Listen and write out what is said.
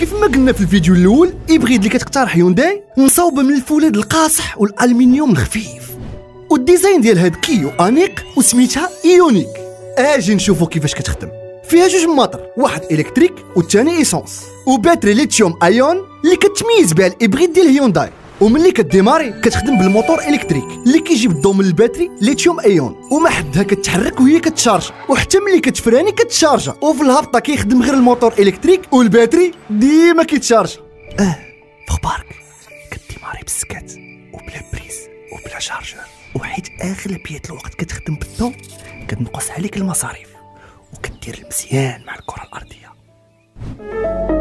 كيف ما قلنا في الفيديو الاول، الهبريد اللي كتقترح هيونداي مصاوبه من الفولاذ القاصح والالمنيوم الخفيف، والديزاين ديالها ذكي وانيق وسميتها ايونيك. اجي نشوفوا كيفاش كتخدم. فيها جوج ماطر، واحد الكتريك والثاني ايسونس، وباتري ليثيوم ايون اللي كتميز بها الهبريد ديال هيونداي. وملي كديماري كتخدم بالموتور الكتريك اللي كيجيب الضوء من الباتري ليثيوم ايون، وما حدها كتحرك وهي كتشارج، وحتى ملي كتفراني كتشارجا، وفي الهبطه كيخدم غير الموتور الكتريك والباتري ديما كيتشارج. في اخبارك كديماري بالسكات وبلا بريز وبلا شارجور، وحيت اغلبيه الوقت كتخدم بالضوء كتنقص عليك المصاريف وكدير المزيان مع الكره الارضيه.